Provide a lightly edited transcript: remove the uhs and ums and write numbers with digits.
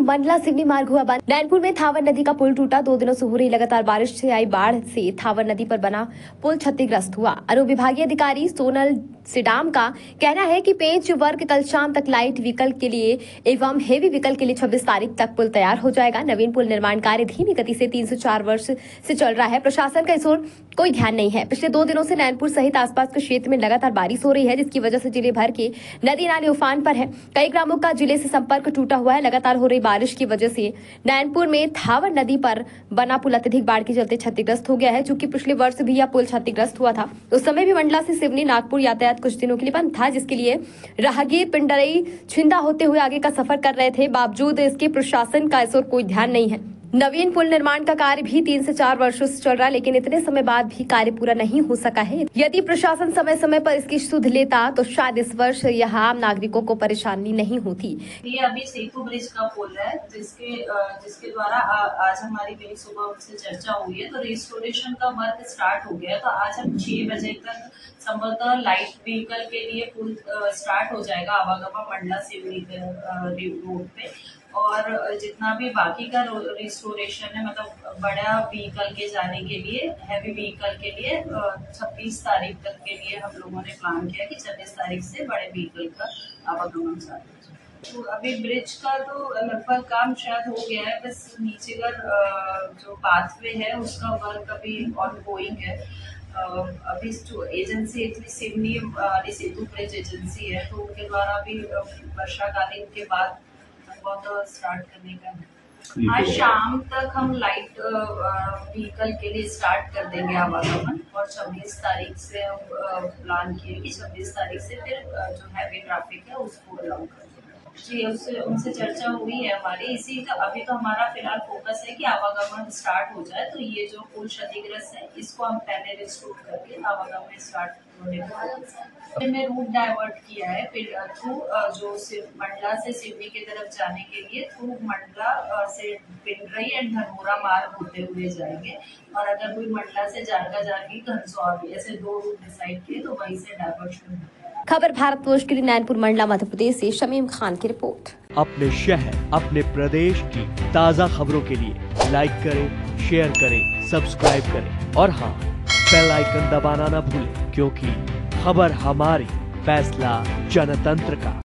मंडला सिवनी मार्ग हुआ बंद। नैनपुर में थावर नदी का पुल टूटा। 2 दिनों से हो रही लगातार बारिश से आई बाढ़ से थावर नदी पर बना पुल क्षतिग्रस्त हुआ। अनुविभागीय अधिकारी सोनल सिडाम का कहना है कि पेंच वर्क कल शाम तक लाइट व्हीकल के लिए एवं हेवी व्हीकल के लिए 26 तारीख तक पुल तैयार हो जाएगा। नवीन पुल निर्माण कार्य धीमी गति से 3 से 4 वर्ष से चल रहा है। प्रशासन का इस ओर कोई ध्यान नहीं है। पिछले 2 दिनों से नैनपुर सहित आसपास के क्षेत्र में लगातार बारिश हो रही है, जिसकी वजह से जिले भर के नदी नाले उफान पर है। कई ग्रामों का जिले से संपर्क टूटा हुआ है। लगातार हो रही बारिश की वजह से नैनपुर में थावर नदी पर बना पुल अत्यधिक बाढ़ के चलते क्षतिग्रस्त हो गया है। चूंकि पिछले वर्ष भी यह पुल क्षतिग्रस्त हुआ था, उस समय भी मंडला से सिवनी नागपुर यातायात कुछ दिनों के लिए बंद था, जिसके लिए राहगीर पिंडरई छिंदा होते हुए आगे का सफर कर रहे थे। बावजूद इसके प्रशासन का इस ओर कोई ध्यान नहीं है। नवीन पुल निर्माण का कार्य भी 3 से 4 वर्षों से चल रहा है, लेकिन इतने समय बाद भी कार्य पूरा नहीं हो सका है। यदि प्रशासन समय समय पर इसकी सुध लेता तो शायद इस वर्ष यहाँ आम नागरिकों को परेशानी नहीं होती। ये अभी सेतु ब्रिज का पुल है, जिसके द्वारा आज हमारी मेरी सुबह उनसे चर्चा हुई है, तो रिस्टोरेशन का वर्क स्टार्ट हो गया। तो आज हम 6 बजे तक संभवतः लाइट व्हीकल के लिए पुल स्टार्ट हो जाएगा आवागमन मंडला सिवनी रोड पे। और जितना भी बाकी का रिस्टोरेशन है, मतलब बड़ा व्हीकल के जाने के लिए, हैवी व्हीकल के लिए 26 तारीख तक के लिए हम लोगों ने प्लान किया कि 26 तारीख से बड़े व्हीकल का आवागमन चालू हो जाए। तो अभी ब्रिज का तो लगभग काम शायद हो गया है, बस नीचे का जो पाथवे है उसका वर्क अभी ऑनगोइंग है। अभी जो agency Seoni Setu bridge agency है, तो उनके द्वारा अभी वर्षाकालीन के बाद बहुत स्टार्ट करने का है। आज शाम तक हम लाइट व्हीकल के लिए स्टार्ट कर देंगे आवागमन, और 26 तारीख से हम प्लान किए कि 26 तारीख से फिर जो हैवी ट्रैफिक है उसको अलाउ कर देंगे। जी, उनसे चर्चा हुई है हमारी। अभी तो हमारा फिलहाल फोकस है कि आवागमन स्टार्ट हो जाए। तो ये जो पुल क्षतिग्रस्त है, इसको हम पहले रिस्टोर करके आवागमन स्टार्ट होने में रूट डाइवर्ट किया है। फिर थ्रू जो मंडला से सिवनी की तरफ जाने के लिए थ्रू मंडला से पिंडरई एंड धनोरा मार्ग होते हुए जाएंगे, और अगर कोई मंडला से जाएगी घनसौर, ऐसे 2 रूट डिसाइड किए, तो वहीं से डाइवर्शन हो। खबर भारतवर्ष के लिए नैनपुर मंडला मध्य प्रदेश से शमीम खान की रिपोर्ट। अपने शहर अपने प्रदेश की ताज़ा खबरों के लिए लाइक करें, शेयर करें, सब्सक्राइब करें और हाँ, बेल आइकन दबाना ना भूलें, क्योंकि खबर हमारी, फैसला जनतंत्र का।